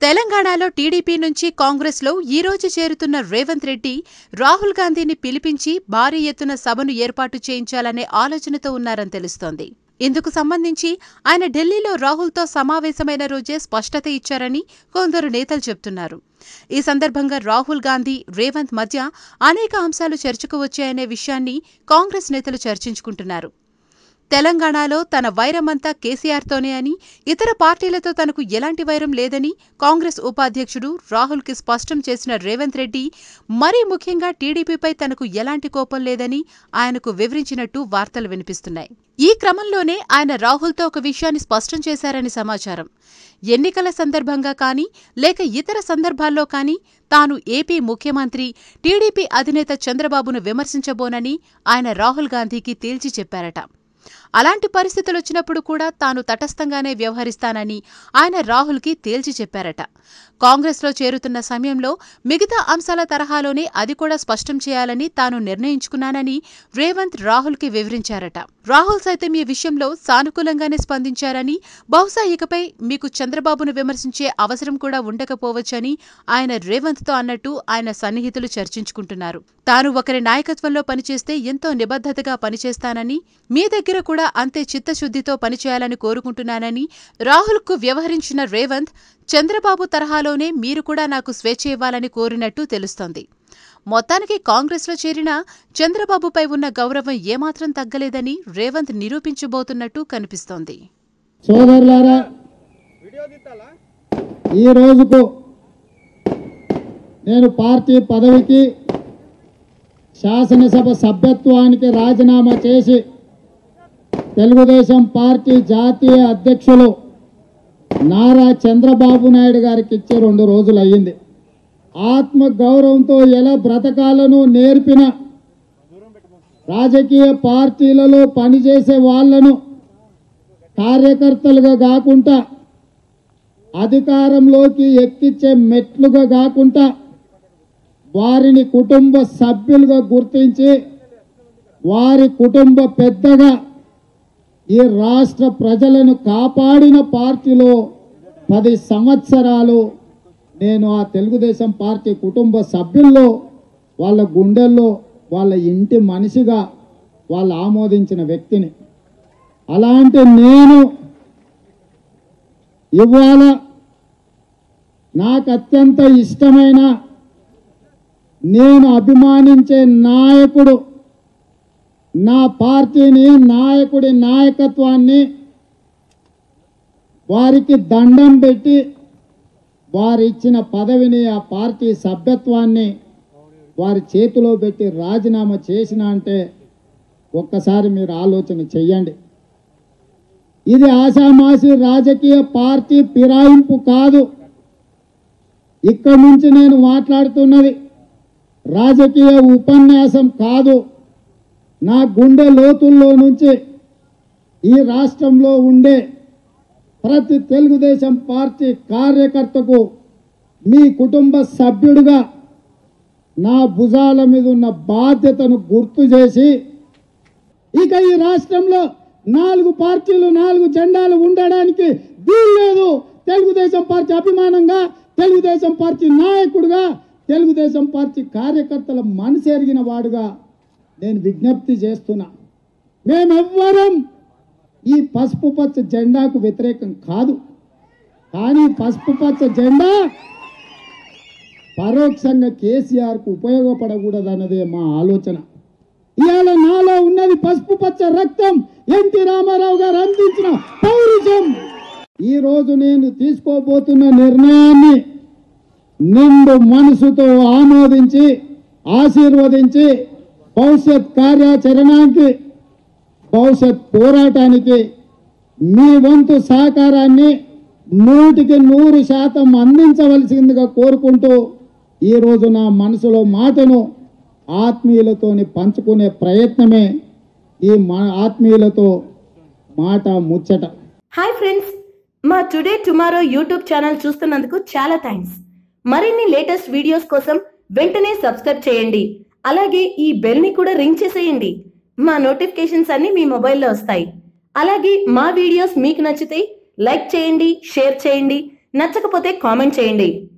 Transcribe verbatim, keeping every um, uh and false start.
తెలంగాణలో టీడీపీ నుంచి కాంగ్రెస్లో ఈ రోజు చేరుతున్న రేవంత్ రెడ్డి రాహుల్ గాంధీని పిలిపించి భారీ ఎత్తున సభను ఏర్పాటు చేయించాలనే ఆలోచనతో ఉన్నారని తెలుస్తోంది. ఇందుకు సంబంధించి ఆయన ఢిల్లీలో రాహుల్తో సమావేశమైన రోజే స్పష్టత ఇచ్చారని కొందరు నేతలు చెబుతున్నారు. ఈ సందర్భంగా రాహుల్ గాంధీ, రేవంత్ మధ్య అనేక అంశాలు చర్చకు వచ్చాయనే విషయాన్ని కాంగ్రెస్ నేతలు చర్చించుకుంటున్నారు. తెలంగాణలో తన వైరమంతా కేసీఆర్తోనే అని, ఇతర పార్టీలతో తనకు ఎలాంటి వైరం లేదని కాంగ్రెస్ ఉపాధ్యక్షుడు రాహుల్కి స్పష్టం చేసిన రేవంత్ రెడ్డి, మరీ ముఖ్యంగా టీడీపీపై తనకు ఎలాంటి కోపం లేదని ఆయనకు వివరించినట్టు వార్తలు వినిపిస్తున్నాయి. ఈ క్రమంలోనే ఆయన రాహుల్తో ఒక విషయాన్ని స్పష్టం చేశారని సమాచారం. ఎన్నికల సందర్భంగా కానీ, లేక ఇతర సందర్భాల్లో కానీ తాను ఏపీ ముఖ్యమంత్రి, టీడీపీ అధినేత చంద్రబాబును విమర్శించబోనని ఆయన రాహుల్ గాంధీకి తేల్చి చెప్పారట. అలాంటి పరిస్థితులొచ్చినప్పుడు కూడా తాను తటస్థంగానే వ్యవహరిస్తానని ఆయన రాహుల్కి తేల్చి చెప్పారట. కాంగ్రెస్లో చేరుతున్న సమయంలో మిగతా అంశాల తరహాలోనే అది కూడా స్పష్టం చేయాలని తాను నిర్ణయించుకున్నానని రేవంత్ రాహుల్కి వివరించారట. రాహుల్ సైతం ఈ విషయంలో సానుకూలంగానే స్పందించారని, బహుశా ఇకపై మీకు చంద్రబాబును విమర్శించే అవసరం కూడా ఉండకపోవచ్చని ఆయన రేవంత్తో అన్నట్టు ఆయన సన్నిహితులు చర్చించుకుంటున్నారు. తాను ఒకరి నాయకత్వంలో పనిచేస్తే ఎంతో నిబద్ధతగా పనిచేస్తానని, మీ దగ్గర కూడా అంతే చిత్తశుద్ధితో పనిచేయాలని కోరుకుంటున్నానని రాహుల్కు వ్యవహరించిన రేవంత్, చంద్రబాబు తరహాలోనే మీరు కూడా నాకు స్వేచ్ఛ ఇవ్వాలని కోరినట్టు తెలుస్తోంది. మొత్తానికి కాంగ్రెస్లో చేరిన చంద్రబాబుపై ఉన్న గౌరవం ఏమాత్రం తగ్గలేదని రేవంత్ నిరూపించబోతున్నట్టు కనిపిస్తోంది. సోదరులారా, ఈ రోజుకు నేను పార్టీ పదవికి, శాసనసభ సభ్యత్వానికి రాజీనామా చేసి తెలుగుదేశం పార్టీ జాతీయ అధ్యక్షులు నారా చంద్రబాబు నాయుడు గారికి ఇచ్చి రెండు రోజులు అయ్యింది. ఆత్మ గౌరవంతో ఎలా బ్రతకాలను నేర్పిన, రాజకీయ పార్టీలలో పనిచేసే వాళ్లను కార్యకర్తలుగా కాకుండా, అధికారంలోకి ఎక్కించే మెట్లుగా కాకుండా వారిని కుటుంబ సభ్యులుగా గుర్తించి వారి కుటుంబ పెద్దగా ఈ రాష్ట్ర ప్రజలను కాపాడిన పార్టీలో పది సంవత్సరాలు నేను ఆ తెలుగుదేశం పార్టీ కుటుంబ సభ్యుల్లో, వాళ్ళ గుండెల్లో, వాళ్ళ ఇంటి మనిషిగా వాళ్ళు ఆమోదించిన వ్యక్తిని. అలాంటి నేను ఇవాళ నాకు అత్యంత ఇష్టమైన, నేను అభిమానించే నాయకుడు, నా పార్టీని, నాయకుడి నాయకత్వాన్ని వారికి దండం పెట్టి వారిచ్చిన పదవిని, ఆ పార్టీ సభ్యత్వాన్ని వారి చేతిలో పెట్టి రాజీనామా చేసిన అంటే ఒక్కసారి మీరు ఆలోచన చెయ్యండి. ఇది ఆషామాషి రాజకీయ పార్టీ ఫిరాయింపు కాదు. ఇక్కడి నుంచి నేను మాట్లాడుతున్నది రాజకీయ ఉపన్యాసం కాదు. నా గుండె లోతుల్లో నుంచి ఈ రాష్ట్రంలో ఉండే ప్రతి తెలుగుదేశం పార్టీ కార్యకర్తకు, మీ కుటుంబ సభ్యుడిగా నా భుజాల మీద ఉన్న బాధ్యతను గుర్తు చేసి, ఇక ఈ రాష్ట్రంలో నాలుగు పార్టీలు, నాలుగు జెండాలు ఉండడానికి వీల్లేదు. తెలుగుదేశం పార్టీ అభిమానంగా, తెలుగుదేశం పార్టీ నాయకుడిగా, తెలుగుదేశం పార్టీ కార్యకర్తల మనసు ఎరిగిన వాడుగా నేను విజ్ఞప్తి చేస్తున్నా. మేమెవ్వరం ఈ పసుపు పచ్చ జెండాకు వ్యతిరేకం కాదు. కానీ పసుపు పచ్చ జెండా పరోక్షంగా కేసీఆర్కు ఉపయోగపడకూడదన్నదే మా ఆలోచన. ఇవాళ నాలో ఉన్నది పసుపు పచ్చ రక్తం, ఎన్టీ రామారావు గారు అందించిన పౌరుషం. ఈ రోజు నేను తీసుకోబోతున్న నిర్ణయాన్ని నిండు మనసుతో ఆమోదించి, ఆశీర్వదించి, భవిష్యత్ కార్యాచరణకి, భవిష్యత్ పోరాటానికి మీ వంతు సహకారాన్ని నూటికి నూరు శాతం అందించవలసిందిగా కోరుకుంటూ ఈరోజు నా మనసులో మాటను ఆత్మీయులతోని పంచుకునే ప్రయత్నమే ఈ మా ఆత్మీయులతో మాట ముచ్చట. హాయ్ ఫ్రెండ్స్, మా టుడే టుమారో యూట్యూబ్ ఛానల్ చూస్తున్నందుకు చాలా థ్యాంక్స్. మరిన్ని లేటెస్ట్ వీడియోస్ కోసం వెంటనే సబ్స్క్రైబ్ చేయండి. అలాగే ఈ బెల్ ని కూడా రింగ్ చేసేయండి. మా నోటిఫికేషన్స్ అన్ని మీ మొబైల్లో వస్తాయి. అలాగే మా వీడియోస్ మీకు నచ్చితే లైక్ చేయండి, షేర్ చేయండి. నచ్చకపోతే కామెంట్ చేయండి.